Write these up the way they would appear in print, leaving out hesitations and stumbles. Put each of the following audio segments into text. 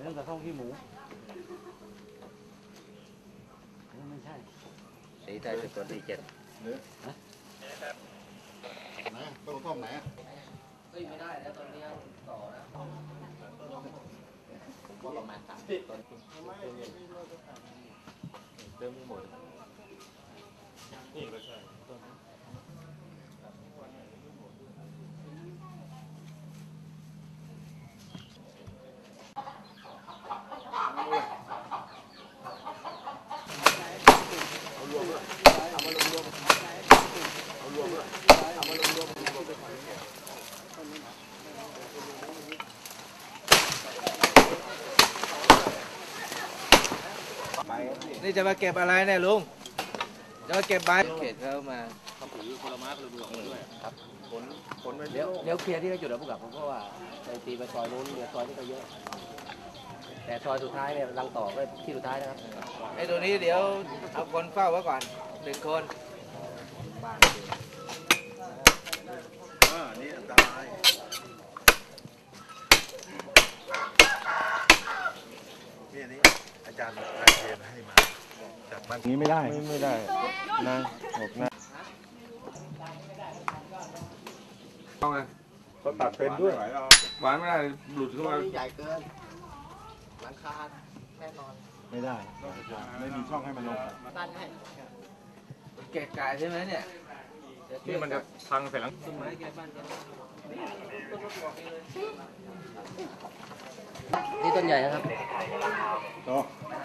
เรื่องกระท่อมขี้หมูไม่ใช่สีได้เป็นตัวที่7หรือไหนต้นกระท่อมไหนไม่ได้แล้วตอนนี้ต่อแล้วว่าประมาณ30 ต้นเติมไม่หมดนี่ก็ใช่นี่จะมาเก็บอะไรเนี่ยลุงจะมาเก็บใบเขตเขามาเขาถือผลไม้ผลเมืองด้วยครับผลเดี๋ยวเคลียร์ที่จุดแล้วพวกกับผมเพราะว่าไปตีไปซอยนู้นเรือซอยนี้ก็เยอะแต่ซอยสุดท้ายเนี่ยรังต่อก็ที่สุดท้ายนะครับไอ้ตัวนี้เดี๋ยวเอาคนเฝ้าไว้ก่อน1 คนนี่อันตรายนี่อาจารย์เรียนให้มาจากบ้านนี้ไม่ได้นะบอกนะเอาไงเขาตัดเป็นด้วยหวานไม่ได้หลุดเข้ามาใหญ่เกินหลังคาแน่นอนไม่ได้ไม่มีช่องให้มันลงตันให้เกะกะใช่ไหมเนี่ยนี่มันจะพังใส่หลังนี่ต้นใหญ่ครับโต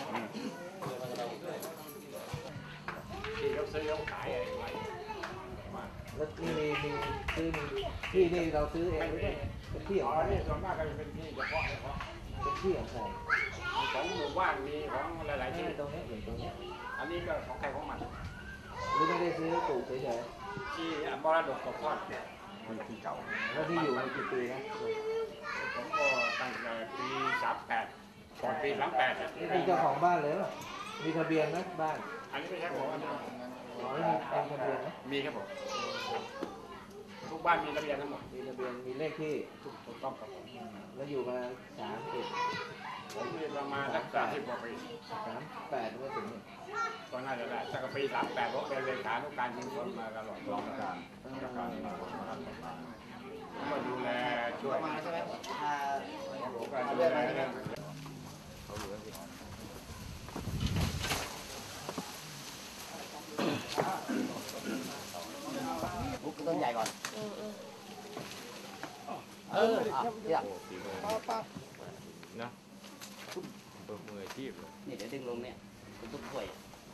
แล้วนี่ซื้อที่เราซื้อเองหรือเป็นที่ของใครส่วนมากก็เป็นที่เฉพาะเป็นที่ของใครของหมู่บ้านมีของหลายๆที่ตรงนี้อย่างตรงนี้อันนี้ก็ของใครของมันหรือไม่ได้ซื้อปลูกเฉยๆที่มรดกตกทอดมันที่เก่าแล้วที่อยู่มากี่ปีนะผมก็ตั้งแต่ปี38ก่อนปี38นี่เป็นเจ้าของบ้านเลยป่ะมีทะเบียนไหมบ้านอันนี้ไม่ใช่ผมมีทะเบียนไหมมีครับผมทุกบ้านมีทะเบียนทั้งหมดมีทะเบียนมีเลขที่ถูกต้องครับผมแล้วอยู่มา30ผมอยู่ประมาณสัก30 กว่าปี38ก็ถึงก็น่าจะได้สักปี38ผมเป็นเลขานุการชุมชนมาตลอดรองการมาดูแลช่วยมาใช่ไหมผมก็ดูแลเรื่องต้นใหญ่ก่อนอยากนะเปิดมืออาชีพเลยนี่เดี๋ยวดึงลงเนี่ยคุณทุกถ้วย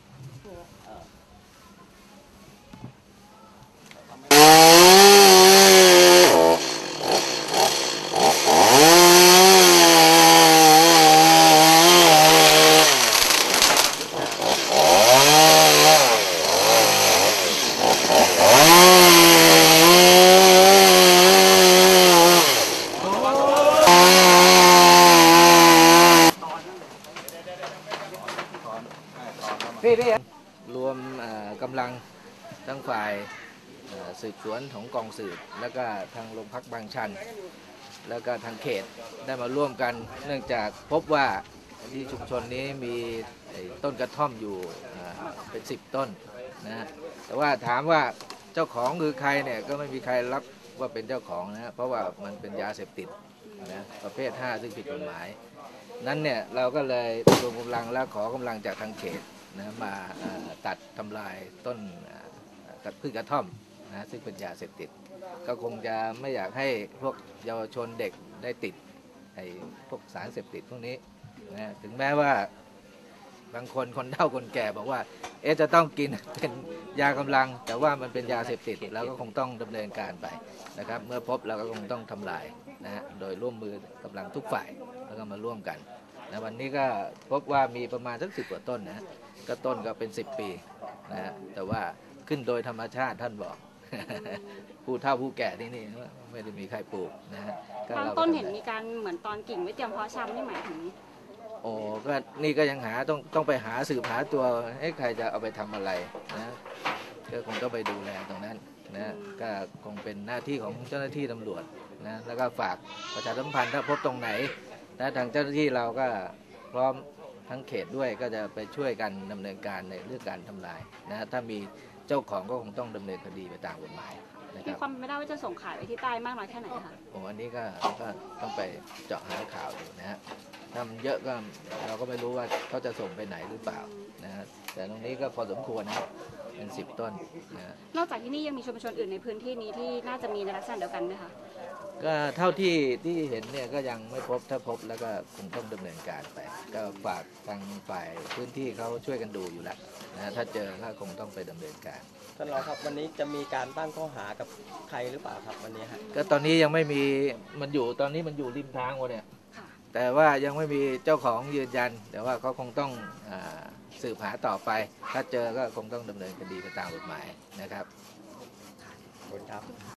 รวมกำลังทั้งฝ่ายสืบสวนของกองสืบแล้วก็ทางโรงพักบางชันแล้วก็ทางเขตได้มาร่วมกันเนื่องจากพบว่าที่ชุมชนนี้มีต้นกระท่อมอยู่เป็น10 ต้นนะแต่ว่าถามว่าเจ้าของคือใครเนี่ยก็ไม่มีใครรับว่าเป็นเจ้าของนะเพราะว่ามันเป็นยาเสพติดนะประเภท5ซึ่งผิดกฎหมายนั้นเนี่ยเราก็เลยรวมกำลังและขอกำลังจากทางเขตนะมาตัดทำลายต้นพืชกระท่อมนะซึ่งเป็นยาเสพติดก็คงจะไม่อยากให้พวกเยาวชนเด็กได้ติดพวกสารเสพติดพวกนี้นะถึงแม้ว่าบางคนเฒ่าคนแก่บอกว่าจะต้องกินเป็นยากำลังแต่ว่ามันเป็นยาเสพติดแล้วก็คงต้องดำเนินการไปนะครับเมื่อพบเราก็คงต้องทำลายนะโดยร่วมมือกำลังทุกฝ่ายแล้วก็มาร่วมกันนะวันนี้ก็พบว่ามีประมาณสัก10 กว่าต้นนะก็ต้นก็เป็น10 ปีนะแต่ว่าขึ้นโดยธรรมชาติท่านบอก ผู้เฒ่าผู้แก่ที่นี่ไม่ได้มีใครปลูกนะฮะบางต้นเห็นมีการเหมือนตอนกิ่งไว้เตรียมเพาะชำนี่หมายถึงโอ้ก็นี่ก็ยังต้องไปหาสืบหาตัวใครจะเอาไปทำอะไรนะก็คงต้องไปดูแลตรงนั้นนะก็คงเป็นหน้าที่ของเจ้าหน้าที่ตำรวจนะแล้วก็ฝากประชาสัมพันธ์ถ้าพบตรงไหนและทางเจ้าหน้าที่เราก็พร้อมทั้งเขตด้วยก็จะไปช่วยกันดำเนินการในเรื่องการทำลายนะถ้ามีเจ้าของก็คงต้องดำเนินคดีไปตามกฎหมายนะคมีรับความเป็นไปได้ว่าจะส่งขายไปที่ใต้มากน้อยแค่ไหนคะอันนี้ก็ต้องไปเจาะหาข่าวดูนะฮะถ้ามันเยอะก็เราก็ไม่รู้ว่าเขาจะส่งไปไหนหรือเปล่านะฮะแต่ตรงนี้ก็พอสมควรนะเป็น10 ต้นนะฮะนอกจากที่นี่ยังมีชุมชนอื่นในพื้นที่นี้ที่น่าจะมีในลักษณะเดียวกันไหมคะก็เท่าที่เห็นเนี่ยก็ยังไม่พบถ้าพบแล้วก็คงต้องดำเนินการไป ก็ฝากทางฝ่ายพื้นที่เขาช่วยกันดูอยู่แล้วนะถ้าเจอก็คงต้องไปดำเนินการท่านรองครับวันนี้จะมีการตั้งข้อหากับใครหรือเปล่าครับวันนี้ฮะก็ตอนนี้ยังไม่มีตอนนี้มันอยู่ริมทางหมดเนี่ยค่ะแต่ว่ายังไม่มีเจ้าของยืนยัน แต่ว่าเขาคงต้องสืบหาต่อไป ถ้าเจอก็คงต้องดำเนินคดีไปตามกฎหมายนะครับขอบคุณครับ